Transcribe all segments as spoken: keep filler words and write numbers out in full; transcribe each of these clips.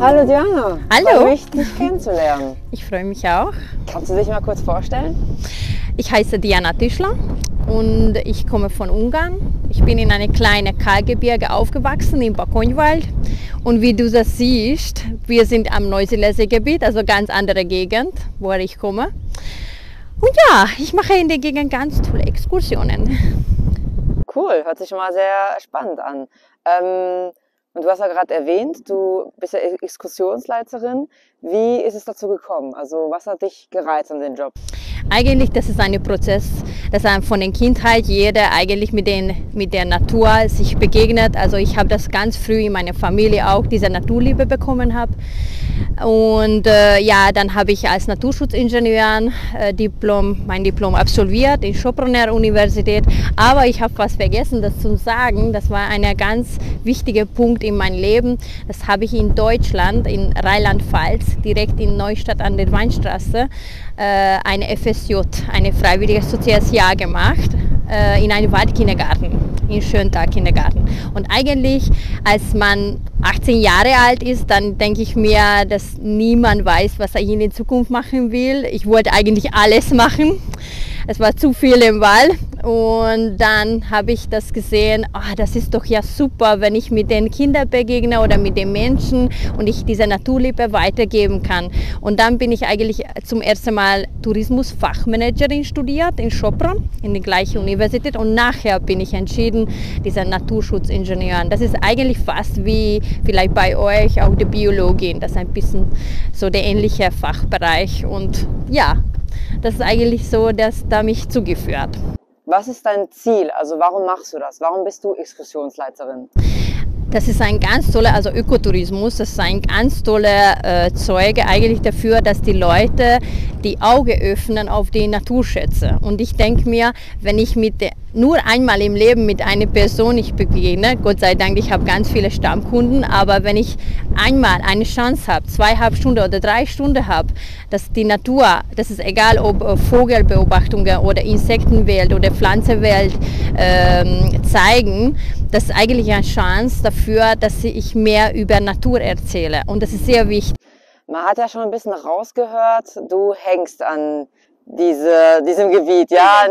Hallo Diana. Hallo. Freue mich, dich kennenzulernen. Ich freue mich auch. Kannst du dich mal kurz vorstellen? Ich heiße Diana Tischler und ich komme von Ungarn. Ich bin in einem kleinen Kalkgebirge aufgewachsen, im Bakonywald. Und wie du das siehst, wir sind am Neusiedlersee-Gebiet, also ganz andere Gegend, woher ich komme. Und ja, ich mache in der Gegend ganz tolle Exkursionen. Cool, hört sich schon mal sehr spannend an. Ähm, und du hast ja gerade erwähnt, du bist ja Exkursionsleiterin. Wie ist es dazu gekommen? Also was hat dich gereizt an den Job? Eigentlich, das ist ein Prozess, dass von der Kindheit jeder eigentlich mit, den, mit der Natur sich begegnet. Also ich habe das ganz früh in meiner Familie auch, diese Naturliebe bekommen habe. Und äh, ja, dann habe ich als Naturschutzingenieur äh, Diplom, mein Diplom absolviert in Sopron Universität. Aber ich habe was vergessen, das zu sagen. Das war ein ganz wichtiger Punkt in meinem Leben. Das habe ich in Deutschland, in Rheinland-Pfalz, direkt in Neustadt an der Weinstraße, äh, eine F S J, eine freiwillige soziales Jahr gemacht äh, in einem Waldkindergarten, in Schöntag-Kindergarten. Und eigentlich, als man achtzehn Jahre alt ist, dann denke ich mir, dass niemand weiß, was er in der Zukunft machen will. Ich wollte eigentlich alles machen. Es war zu viel im Wald und dann habe ich das gesehen, oh, das ist doch ja super, wenn ich mit den Kindern begegne oder mit den Menschen und ich diese Naturliebe weitergeben kann. Und dann bin ich eigentlich zum ersten Mal Tourismusfachmanagerin studiert in Sopron, in der gleichen Universität, und nachher bin ich entschieden, dieser Naturschutzingenieur. Das ist eigentlich fast wie vielleicht bei euch auch die Biologin, das ist ein bisschen so der ähnliche Fachbereich und ja, das ist eigentlich so, dass da mich zugeführt. Was ist dein Ziel? Also warum machst du das? Warum bist du Exkursionsleiterin? Das ist ein ganz toller, also Ökotourismus, das ist ein ganz toller äh, Zeuge eigentlich dafür, dass die Leute die Augen öffnen auf die Naturschätze. Und ich denke mir, wenn ich mit der, nur einmal im Leben mit einer Person ich begegne, Gott sei Dank, ich habe ganz viele Stammkunden, aber wenn ich einmal eine Chance habe, zweieinhalb Stunden oder drei Stunden habe, dass die Natur, das ist egal ob Vogelbeobachtungen oder Insektenwelt oder Pflanzenwelt äh, zeigen, das ist eigentlich eine Chance dafür, dass ich mehr über Natur erzähle. Und das ist sehr wichtig. Man hat ja schon ein bisschen rausgehört, du hängst an diese, diesem Gebiet, ja,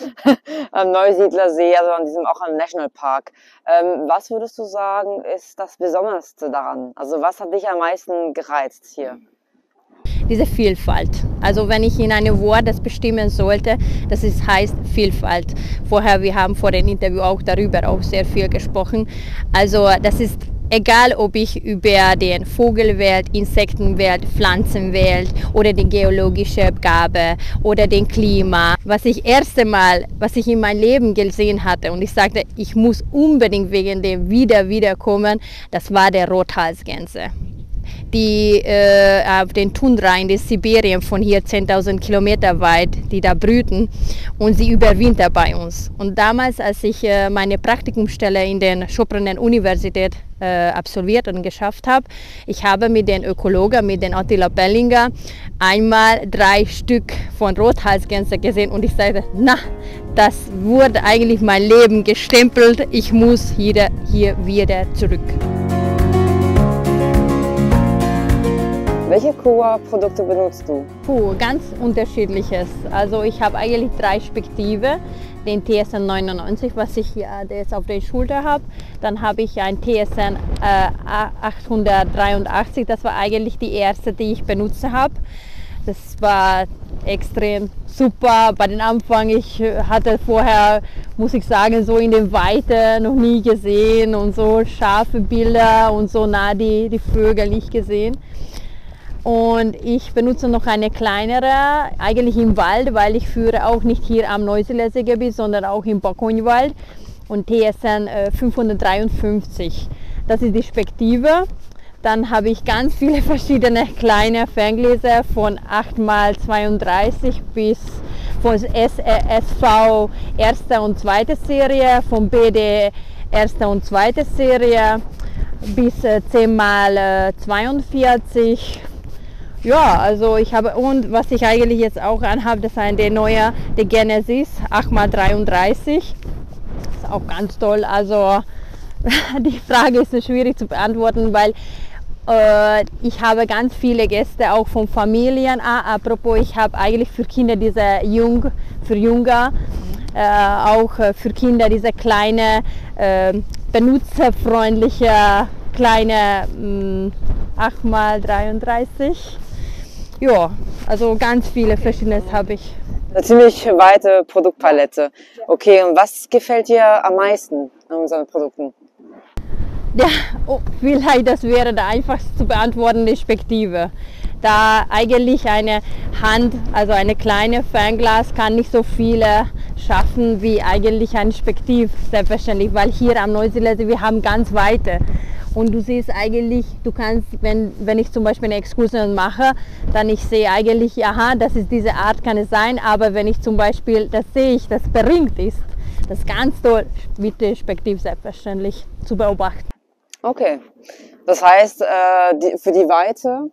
am Neusiedlersee, also an diesem, auch am Nationalpark. Ähm, was würdest du sagen, ist das Besonderste daran? Also was hat dich am meisten gereizt hier? Diese Vielfalt. Also wenn ich in einem Wort das bestimmen sollte, das ist, heißt Vielfalt. Vorher, wir haben vor dem Interview auch darüber auch sehr viel gesprochen. Also das ist egal, ob ich über den Vogelwelt, Insektenwelt, Pflanzenwelt oder die geologische Gabe oder den Klima. Was ich erste Mal, was ich in meinem Leben gesehen hatte und ich sagte, ich muss unbedingt wegen dem wieder wiederkommen, das war der Rothalsgänse. Die äh, auf den Tundra in Sibirien von hier zehntausend Kilometer weit, die da brüten und sie überwintern bei uns. Und damals, als ich äh, meine Praktikumsstelle in der Sopron Universität äh, absolviert und geschafft habe, ich habe mit den Ökologen, mit den Attila Pellinger, einmal drei Stück von Rothalsgänse gesehen und ich sagte, na, das wurde eigentlich mein Leben gestempelt, ich muss hier, hier wieder zurück. Welche Kua-Produkte benutzt du? Puh, ganz unterschiedliches. Also ich habe eigentlich drei Spektive. Den T S N neunundneunzig, was ich hier jetzt auf der Schulter habe. Dann habe ich ein T S N äh, achthundertdreiundachtzig. Das war eigentlich die erste, die ich benutzt habe. Das war extrem super. Bei den Anfang, ich hatte vorher, muss ich sagen, so in den Weite noch nie gesehen und so scharfe Bilder und so nah die, die Vögel nicht gesehen. Und ich benutze noch eine kleinere, eigentlich im Wald, weil ich führe auch nicht hier am Neusiedlersee-Gebiet, sondern auch im Bakonyewald. Und T S N äh, fünfhundertdreiundfünfzig, das ist die Spektive. Dann habe ich ganz viele verschiedene kleine Ferngläser von acht mal zweiunddreißig bis von S V erste und zweite Serie, von B D erste und zweite Serie bis zehn mal zweiundvierzig. Ja, also ich habe, und was ich eigentlich jetzt auch anhabe, das ist ein der neue, der Genesis acht mal dreiunddreißig. Das ist auch ganz toll. Also die Frage ist schwierig zu beantworten, weil Äh, ich habe ganz viele Gäste auch von Familien. Ah, apropos, ich habe eigentlich für Kinder diese Jung, für Jünger, äh, auch für Kinder diese kleine, äh, benutzerfreundliche, kleine mh, acht mal dreiunddreißig. Ja, also ganz viele verschiedene habe ich. Eine ziemlich weite Produktpalette. Okay, und was gefällt dir am meisten an unseren Produkten? Ja, oh, vielleicht das wäre der einfachste zu beantwortende Spektive. Da eigentlich eine Hand, also eine kleine Fernglas, kann nicht so viele schaffen wie eigentlich ein Spektiv, selbstverständlich, weil hier am Neuseeland wir haben ganz weite. Und du siehst eigentlich, du kannst, wenn, wenn ich zum Beispiel eine Exkursion mache, dann ich sehe eigentlich, aha, das ist diese Art, kann es sein, aber wenn ich zum Beispiel, das sehe ich, das beringt ist, das ist ganz toll mit dem Spektiv selbstverständlich zu beobachten. Okay, das heißt, äh, die, für die Weite,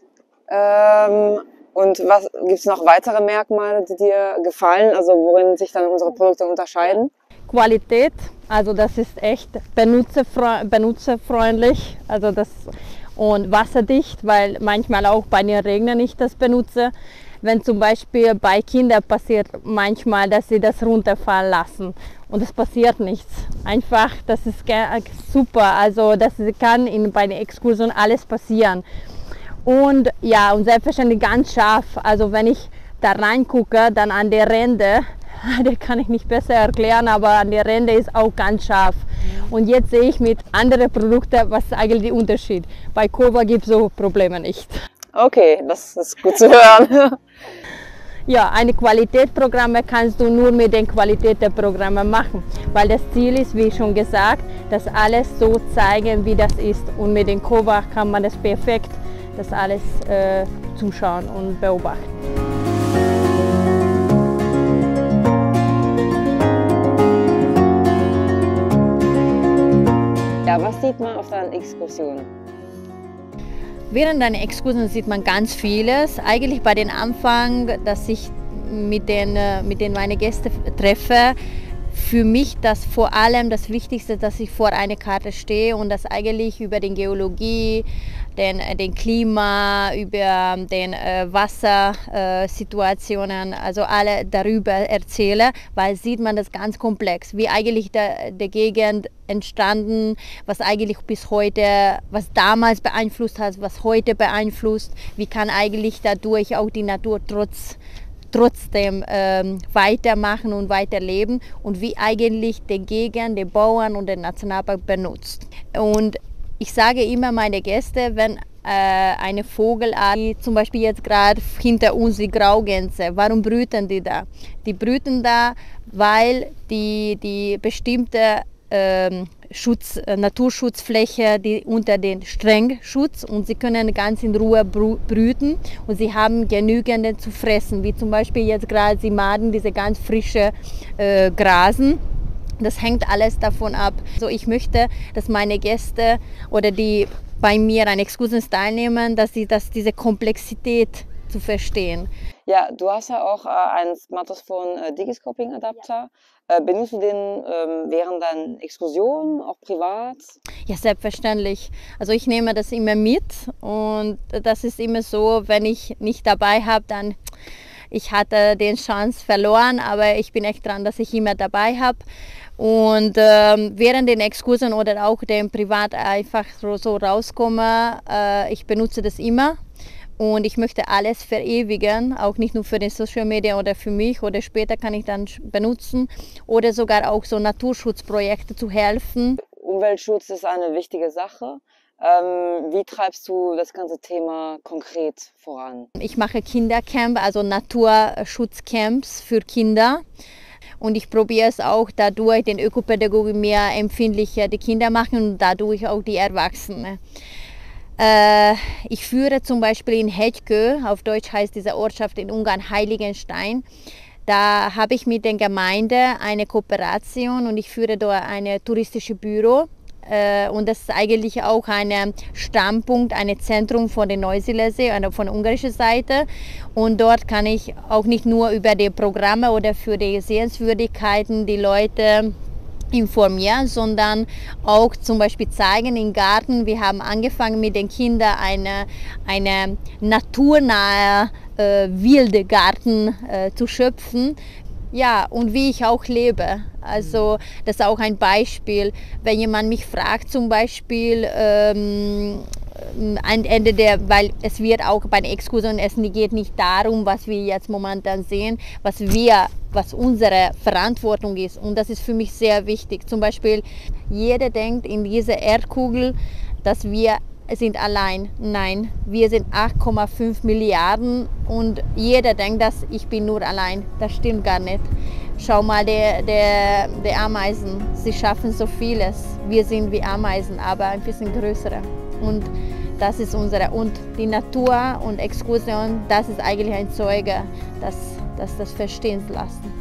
ähm, und was gibt es noch weitere Merkmale, die dir gefallen, also worin sich dann unsere Produkte unterscheiden? Qualität, also das ist echt benutzerfre benutzerfreundlich, also das, und wasserdicht, weil manchmal auch bei den Regnern ich das benutze. Wenn zum Beispiel bei Kindern passiert manchmal, dass sie das runterfallen lassen und es passiert nichts. Einfach, das ist super, also das kann in, bei der Exkursion alles passieren. Und ja, und selbstverständlich ganz scharf, also wenn ich da reingucke, dann an der Ränder, das kann ich nicht besser erklären, aber an der Ränder ist auch ganz scharf. Und jetzt sehe ich mit anderen Produkten, was ist eigentlich der Unterschied. Bei Kova gibt es so Probleme nicht. Okay, das ist gut zu hören. Ja, eine Qualitätsprogramme kannst du nur mit den Qualität der Programme machen, weil das Ziel ist, wie schon gesagt, dass alles so zeigen, wie das ist. Und mit den Kova kann man das perfekt, das alles äh, zuschauen und beobachten. Ja, was sieht man auf deinen Exkursionen? Während einer Exkursion sieht man ganz vieles. Eigentlich bei den Anfang, dass ich mit den, mit den meine Gäste treffe, für mich das vor allem das Wichtigste, dass ich vor einer Karte stehe und das eigentlich über die Geologie, den, den Klima, über den äh, Wassersituationen, äh, also alle darüber erzähle, weil sieht man das ganz komplex, wie eigentlich der, der Gegend entstanden, was eigentlich bis heute, was damals beeinflusst hat, was heute beeinflusst, wie kann eigentlich dadurch auch die Natur trotz trotzdem ähm, weitermachen und weiterleben und wie eigentlich die Gegend, die Bauern und der Nationalpark benutzt. Und ich sage immer meine Gäste, wenn äh, eine Vogelart, wie zum Beispiel jetzt gerade hinter uns die Graugänse, warum brüten die da? Die brüten da, weil die, die bestimmte ähm, Schutz, Naturschutzfläche, die unter den Strengschutz und sie können ganz in Ruhe brüten und sie haben genügend zu fressen, wie zum Beispiel jetzt gerade sie maden diese ganz frische äh, Grasen. Das hängt alles davon ab. Also ich möchte, dass meine Gäste oder die bei mir an Exkursionen teilnehmen, dass sie dass diese Komplexität zu verstehen. Ja, du hast ja auch äh, einen Smartphone äh, Digiscoping-Adapter. Ja. Äh, benutzt du den ähm, während deinen Exkursionen, auch privat? Ja, selbstverständlich. Also ich nehme das immer mit und das ist immer so, wenn ich nicht dabei habe, dann ich hatte den Chance verloren, aber ich bin echt dran, dass ich immer dabei habe. Und ähm, während den Exkursionen oder auch dem Privat einfach so, so rauskomme, äh, ich benutze das immer. Und ich möchte alles verewigen, auch nicht nur für den Social Media oder für mich oder später kann ich dann benutzen oder sogar auch so Naturschutzprojekte zu helfen. Umweltschutz ist eine wichtige Sache. Ähm, wie treibst du das ganze Thema konkret voran? Ich mache Kindercamp, also Naturschutzcamps für Kinder. Und ich probiere es auch dadurch, den Ökopädagogen mehr empfindlicher die Kinder machen und dadurch auch die Erwachsenen. Ich führe zum Beispiel in Hegykö, auf Deutsch heißt diese Ortschaft in Ungarn Heiligenstein. Da habe ich mit der Gemeinde eine Kooperation und ich führe dort ein touristisches Büro. Und das ist eigentlich auch ein Stammpunkt, ein Zentrum von der Neusiedlersee, von der ungarischen Seite. Und dort kann ich auch nicht nur über die Programme oder für die Sehenswürdigkeiten die Leute informieren, sondern auch zum Beispiel zeigen im Garten. Wir haben angefangen mit den Kindern eine, eine naturnahe äh, wilde Garten äh, zu schöpfen. Ja, und wie ich auch lebe. Also das ist auch ein Beispiel. Wenn jemand mich fragt zum Beispiel, ähm, am Ende der, weil es wird auch bei den Exkursionen, es geht nicht darum, was wir jetzt momentan sehen, was wir, was unsere Verantwortung ist. Und das ist für mich sehr wichtig. Zum Beispiel, jeder denkt in dieser Erdkugel, dass wir sind allein. Nein, wir sind acht Komma fünf Milliarden und jeder denkt, dass ich bin nur allein. Das stimmt gar nicht. Schau mal, der, der, der Ameisen, sie schaffen so vieles. Wir sind wie Ameisen, aber ein bisschen größere. Und das ist unsere, und die Natur und Exkursion, das ist eigentlich ein Zeuge, das das, das verstehen lassen.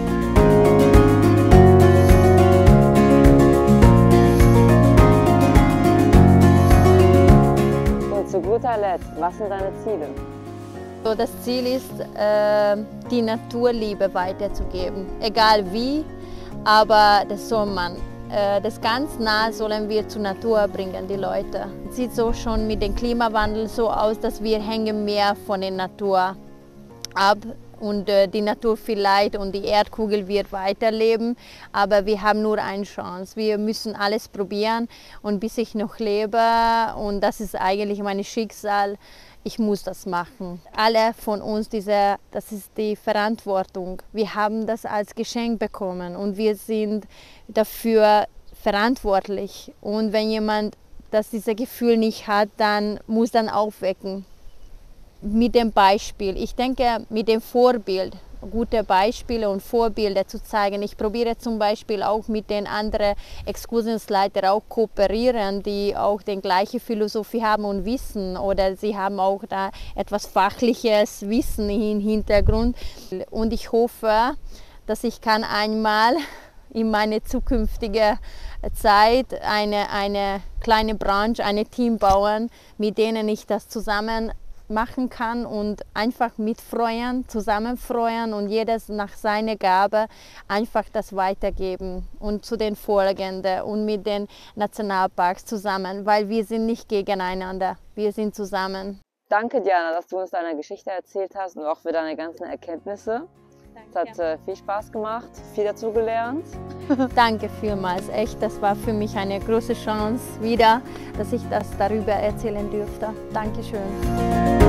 Zu guter Letzt, was sind deine Ziele? So, das Ziel ist, äh, die Naturliebe weiterzugeben, egal wie, aber das soll man. Äh, das ganz nah sollen wir zur Natur bringen, die Leute. Es sieht so schon mit dem Klimawandel so aus, dass wir hängen mehr von der Natur ab. Und äh, die Natur vielleicht und die Erdkugel wird weiterleben, aber wir haben nur eine Chance. Wir müssen alles probieren und bis ich noch lebe, und das ist eigentlich mein Schicksal, ich muss das machen. Alle von uns, diese, das ist die Verantwortung. Wir haben das als Geschenk bekommen und wir sind dafür verantwortlich. Und wenn jemand das dieses Gefühl nicht hat, dann muss dann aufwecken. Mit dem Beispiel. Ich denke, mit dem Vorbild, gute Beispiele und Vorbilder zu zeigen. Ich probiere zum Beispiel auch mit den anderen Exkursionsleitern auch kooperieren, die auch die gleiche Philosophie haben und Wissen, oder sie haben auch da etwas fachliches Wissen im Hintergrund. Und ich hoffe, dass ich kann einmal in meine zukünftige Zeit eine, eine kleine Branche, ein Team bauen, mit denen ich das zusammen machen kann und einfach mitfreuen, zusammenfreuen und jedes nach seiner Gabe einfach das weitergeben und zu den Folgenden und mit den Nationalparks zusammen, weil wir sind nicht gegeneinander, wir sind zusammen. Danke, Diana, dass du uns deine Geschichte erzählt hast und auch für deine ganzen Erkenntnisse. Danke. Es hat äh, viel Spaß gemacht, viel dazugelernt. Danke vielmals, echt, das war für mich eine große Chance wieder, dass ich das darüber erzählen durfte. Dankeschön.